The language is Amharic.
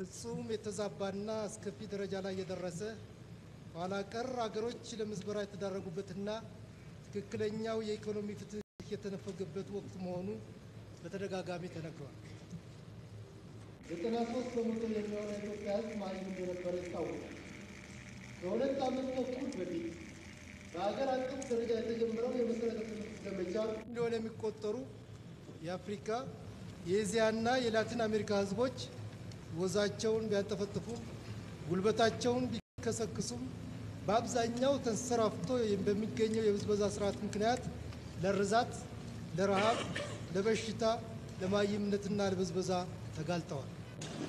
ፍጹም የተዛባና አስከፊ ደረጃ ላይ የደረሰ ኋላ ቀር አገሮች ለምዝበራ የተዳረጉበትና ትክክለኛው የኢኮኖሚ ፍትህ የተነፈገበት ወቅት መሆኑ በተደጋጋሚ ተነግሯል። 93% የሚሆነው የኢትዮጵያ ሕዝብ ማይም እንደነበረ ይታወቃል። ከሁለት ዓመት ተኩል በፊት በአገር አቀፍ ደረጃ የተጀመረው የመሰረተ ትምህርት ዘመቻ እንደሆነ የሚቆጠሩ የአፍሪካ የኤዚያና የላቲን አሜሪካ ሕዝቦች ወዛቸውን ቢያንጠፈጥፉም ጉልበታቸውን ቢከሰክሱም በአብዛኛው ተንሰራፍቶ በሚገኘው የብዝበዛ ስርዓት ምክንያት ለርዛት፣ ለረሃብ፣ ለበሽታ፣ ለማይምነትና ለብዝበዛ ተጋልጠዋል።